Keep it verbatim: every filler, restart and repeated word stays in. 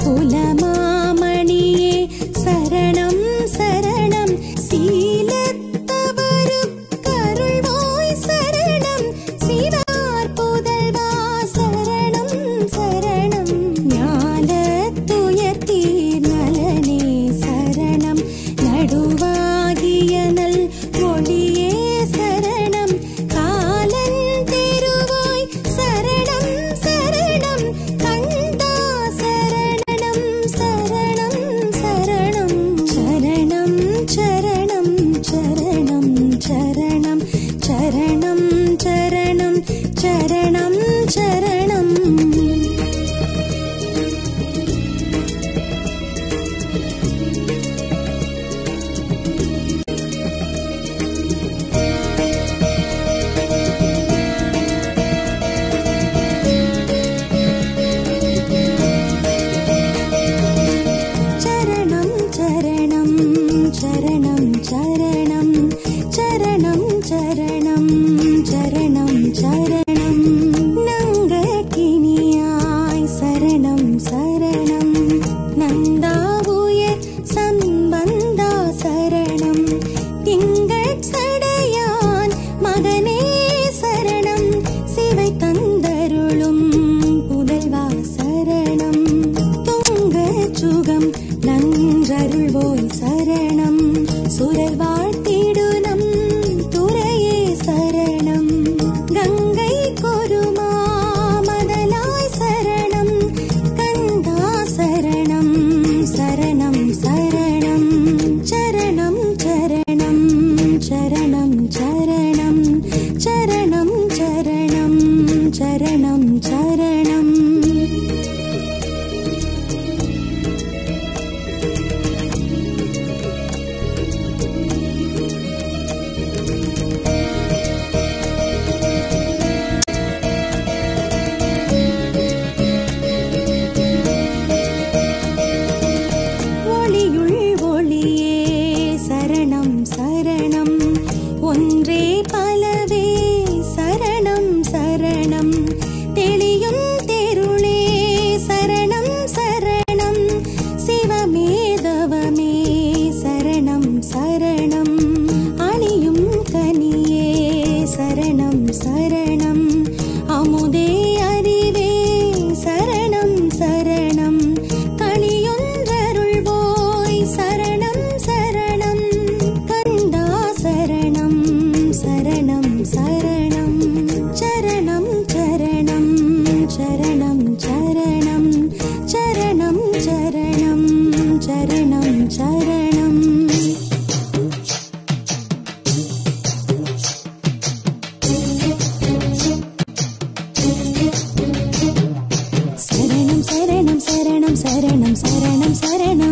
குலமாமணியே சரணம் சரணம் சீலத்தவரு கருள்வாய் சரணம் சிவார் புதல்வா சரணம் சரணம் ஞாலத்துயர்த்தீர் நலனே சரணம் நடுவாகிய நல் ஒளியே சரணம் காலன் தெருவாய் சரணம் சரணம் கண்டா சரணம் சரணம் சரணம் சரணம் சரணம் சரணம் சரணம் சரணம் சரணம் சரணம் சரணம் சரணம் சரணம் சரணம் சரணம் சரணம் நங்ககினியாய் சரணம் சரணம் நந்தாவுயர் சம்பந்தா சரணம் திங்கள் சடையான் மகனே சரணம் சிவை தந்தருளும் புதல்வா சரணம் துங்க சுகம் நன்றருள்வோய் சரணம் சுரர் வாழ்த்திடுனம் துறையே சரணம் கங்கை கொருமா மதலாய் சரணம் கந்தா சரணம் சரணம் சரணம் சரணம் சரணம் சரணம் சரணம் சரணம் சரணம் சரணம் சரணம் சரணம் ஒன்றே பலவே சரணம் சரணம் தெளியும் தெருளே சரணம் சரணம் சிவமேதவமே சரணம் சரணம் அணியும் கனியே சரணம் சரணம் அமுதே அறிவே சரணம் சரணம் கனியொன்றருள்வோய் சரணம் சரணம் கந்தா சரணம் சரணம் சரணம் சரணம் சரணம் சரணம் சரணம் சரணம் சரணம் சரணம் சரணம் சரணம் சரணம் சரணம் சரணம் சரணம் சரணம்